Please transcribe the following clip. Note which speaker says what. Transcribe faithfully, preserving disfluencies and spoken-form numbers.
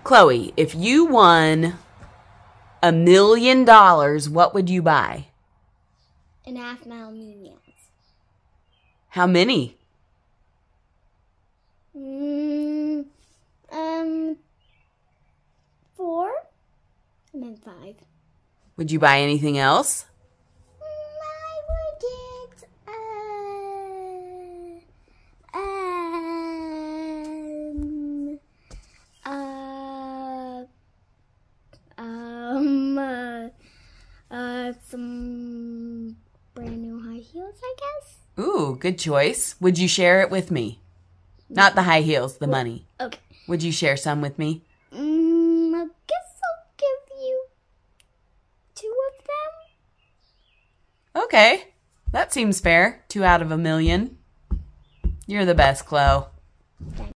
Speaker 1: Chloe, if you won a million dollars, what would you buy?
Speaker 2: And half mile minions.
Speaker 1: How many?
Speaker 2: Mm, um, four? And then five.
Speaker 1: Would you buy anything else?
Speaker 2: Mm, I would get, uh, um, uh, um, uh, uh, some brand new high heels, I guess.
Speaker 1: Ooh, good choice. Would you share it with me? Not the high heels, the money.
Speaker 2: Okay.
Speaker 1: Would you share some with me?
Speaker 2: Mm, I guess I'll give you two of them.
Speaker 1: Okay. That seems fair. Two out of a million. You're the best, Chloe.